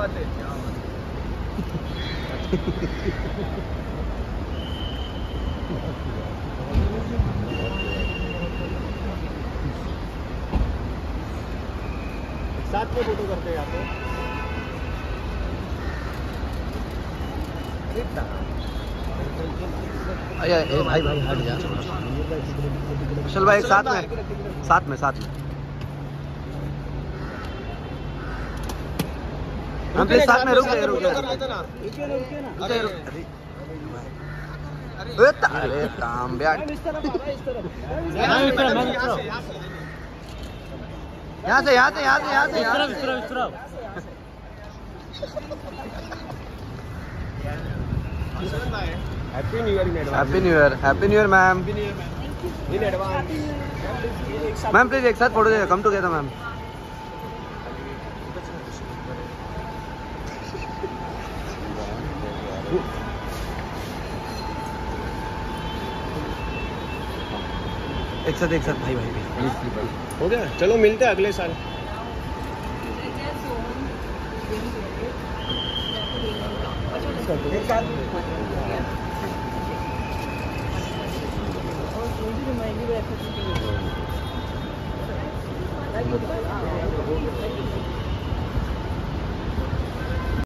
बात है, क्या बात है। साथ में फोटो करते हैं यहाँ पे। अरे भाई भाई हट जा। चल भाई एक साथ में हम प्लीज साथ में रुक गए अरे तांब्या यहाँ से happy new year ma'am. In advance. Ma'am please एक साथ फोटो दे, कम टुगेदर मैम। एक साथ भाई हो गया, चलो मिलते हैं अगले साल। एक साल